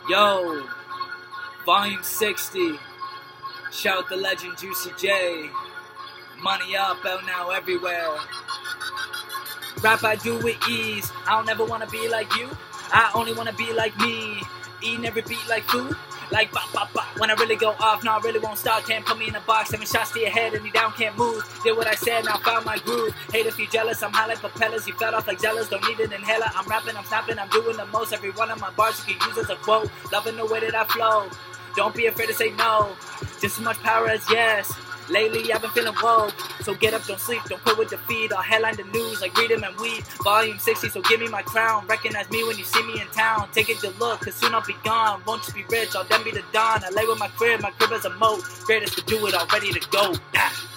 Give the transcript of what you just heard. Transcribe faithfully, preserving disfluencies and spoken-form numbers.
Yo, volume sixty. Shout the legend Juicy J. Money up, out now everywhere. Rap I do with ease. I don't ever wanna be like you. I only wanna be like me. Eating every beat like food. Like bop bop bop. When I really go off, no, I really won't stop. Can't put me in a box. Seven shots to your head and you down, can't move. Did what I said, now found my groove. Hate if you jealous, I'm high like propellers. You fell off like jealous, don't need an inhaler. I'm rapping, I'm snapping, I'm doing the most. Every one of my bars you can use as a quote. Loving the way that I flow. Don't be afraid to say no. Just as much power as yes. Lately I've been feeling woke, so get up, don't sleep, don't quit with defeat. I'll headline the news like read 'em and weed. Volume sixty, so give me my crown. Recognize me when you see me in town. Take a good look, cause soon I'll be gone. Won't you be rich, I'll then be the dawn. I lay with my crib, my crib is a moat. Greatest to do it, all ready to go. Ah.